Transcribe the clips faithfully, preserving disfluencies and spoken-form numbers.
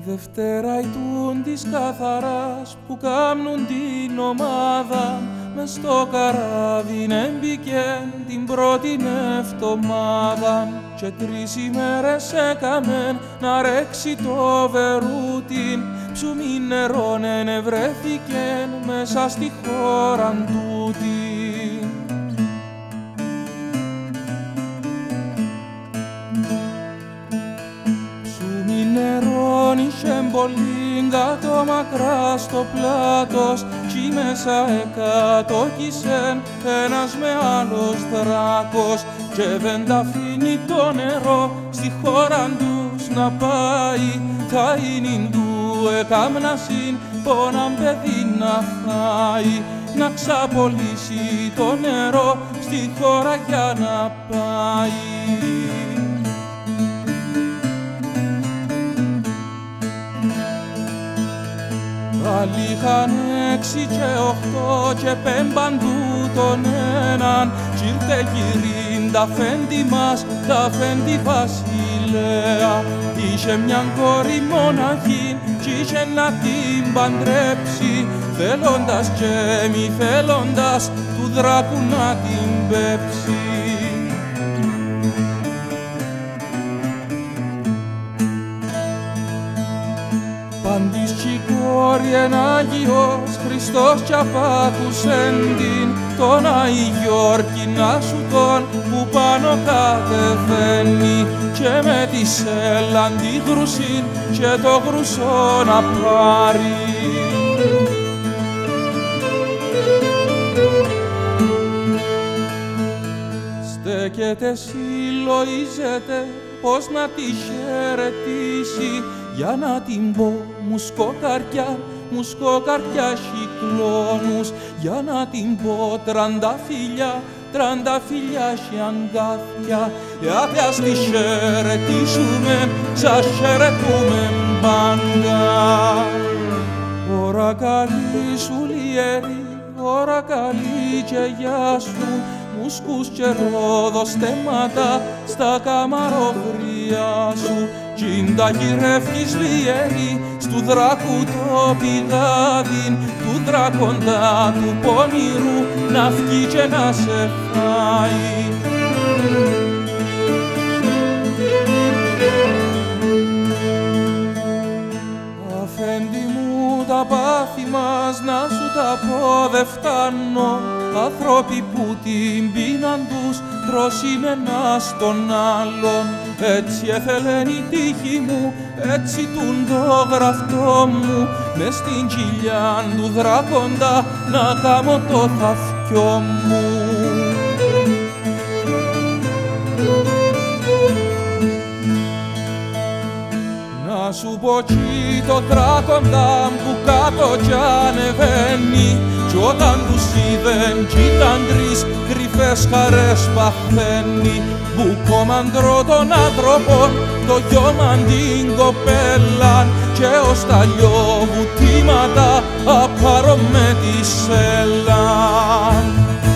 Δευτέρα ητούν της καθαράς που κάμνουν την ομάδα μες στο καράβιν έμπηκεν την πρώτη εβδομάδα και τρεις ημέρες έκαμεν να ρέξει το βερούτιν ψουμί νερόν ενευρέθηκεν μέσα στη χώραν τούτη. Ψουμί νερόν είχεν πολύ κάτω μακρά στο πλάτος κι μέσα εκατόκισεν ένας με άλλος δράκος και δεν τα αφήνει το νερό στη χώρα τους να πάει. Θα είναι του εκάμνασιν πόναν παιδί να φάει, να ξαπολύσει το νερό στη χώρα για να πάει. Άλλοι είχαν έξι και οχτώ και πέμπαντου τον έναν κι ήρθε γυρίν τα φέντη μας, τα φέντη βασιλέα. Είχε μιαν κόρη μοναχή κι είχε να την παντρέψει θέλοντας και μη θέλοντας του δράκου να την πέψει. Πάντης κι η κόρη εν Άγιος Χριστός κι απάκουσεν την τον Αγιώργινα σου τον που πάνω κατεβαίνει και με τη σέλαν τη γρουσίν και το γρουσό να πάρει. Στέκεται συλλογίζεται πως να τη χαιρετήσει για να την πω μουσκοκαρκιά, μουσκοκαρκιά χικλώνους, για να την πω τρανταφυλιά, τρανταφυλιά χιαγκάθια, γιατί ας τη χαιρετήσουμε, σας χαιρετούμε πάντα. Ωρα καλή σου λιέρη, ωρα καλή και γεια σου, μουσκούς και ρόδοστέματα στα καμαρόβρια σου. Κι τα γυρεύκεις λιέρη στου δράκου το πηγάδιν του δράκοντα του πονηρού να φκεί και να σε φάει. Αφέντη μου τα πάθη μας να σου τα πω δε φτάνω, άνθρωποι που την πείναν τους τρώσιν ένας τον άλλον. Έτσι έθελεν η τύχη μου, έτσι τούν το γραφτό μου, μες στην κοιλιά του δράκοντα να κάμω το θαυκιό μου. Να σου πω κι το δράκοντα που κάτω κι ανεβαίνει κι όταν τους είδεν κι ήταν τρεις κρυφές χαρές παθαίνει. Μπουκόμαντρο των άνθρωπων, το γιόμαν την κοπέλαν και ως τα λιοβουτήματα απάρω με τη σέλαν.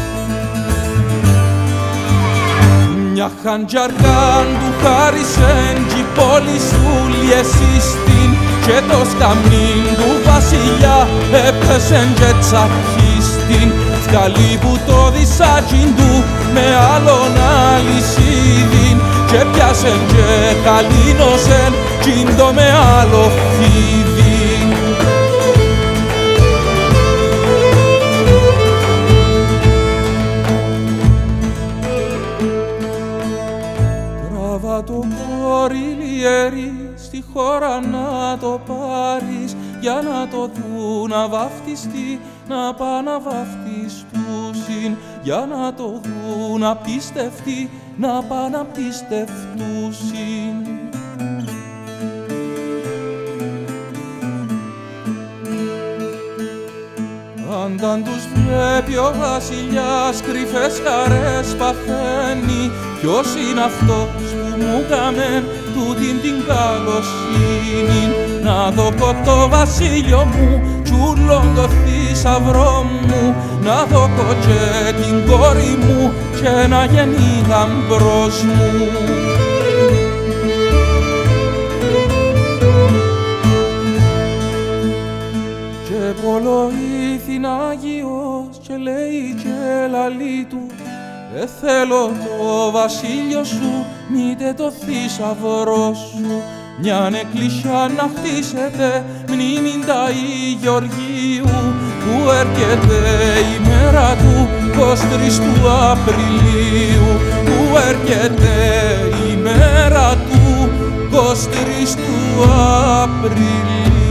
Μια χαντζαρκάν του χάρισεν κι η πόλη σου λιεσίστην και το σκαμνίν του βασιλιά έπεσεν και τσακίστην. Καλή που το δισάκιν του με άλλον αλυσίδιν και πιάσεν και καλήνωσεν κιντο με άλλο φίδιν. Τράβα το κόρη λιέρη στη χώρα να το πάρεις για να το δουν να βαφτιστεί, να πά να βαφτιστούσιν, για να το δουν να πιστευτεί, να πά να πιστευτούσιν. Όταν τους βλέπει ο βασιλιάς κρυφές χαρές παθαίνει, ποιος είναι αυτός που μου κάμεν τούτην την καλοσύνη. Να δω το βασίλειο μου κι ούλον το θησαυρό μου, να δω και την κόρη μου και να γεννεί γαμπρός μου. όλο ήθιν Άγιος και λέει και λαλή του «Δε θέλω το βασίλειο σου, μήτε το θησαυρό σου, μιαν εκκλησιά να χτίσετε μνήμην Ταΐ Γεωργίου, που έρχεται η μέρα του εικοστή τρίτη του Απριλίου, που έρχεται η μέρα του εικοστή τρίτη του Απριλίου».